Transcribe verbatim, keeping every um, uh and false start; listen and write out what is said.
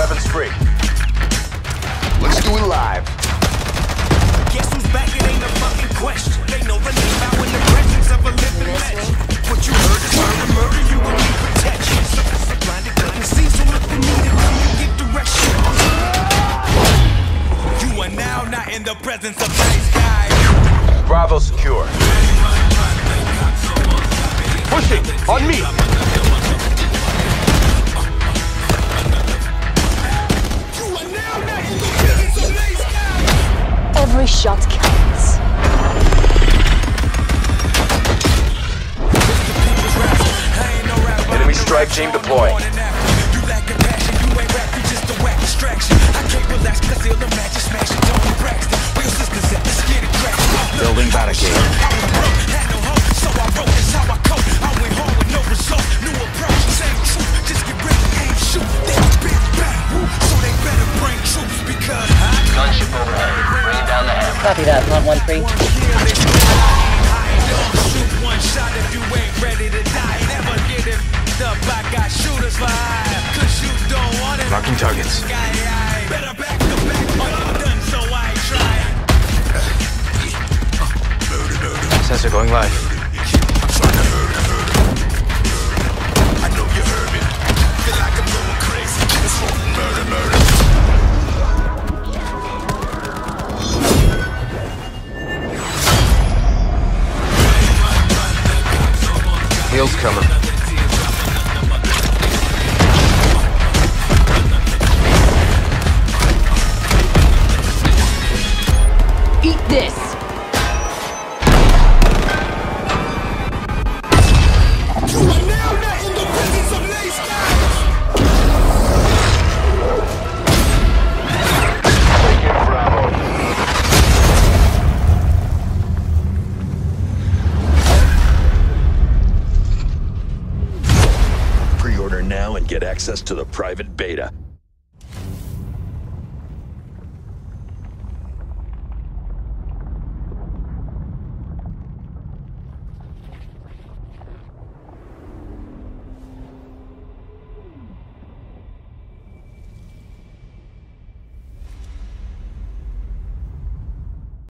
Weapons free. Let's do it live. Guess who's back? It ain't a fucking question. They know the name out in the presence of a living legend. What you heard is murder, murder, you will need protection. Blinded couldn't see, so look the needle when you give direction. You are now not in the presence of nice guys. Bravo secure. Pushing! On me! Every shot counts. Enemy strike team deployed. Building barricade. Gunship overhead. Bring it down the hammer. Copy that, one one three. Shoot one shot if you ain't ready to die. Never get it up. I got shooters for hire. Cause you don't want it. Marking targets. Better back to back, but I'm done, so I ain't trying. Sensor going live. I know you heard me. Feel like I'm going crazy. It's murder, murder. Heels coming. Eat this! You are now not in the presence of nice guys. Taking Bravo. Pre-order now and get access to the private beta.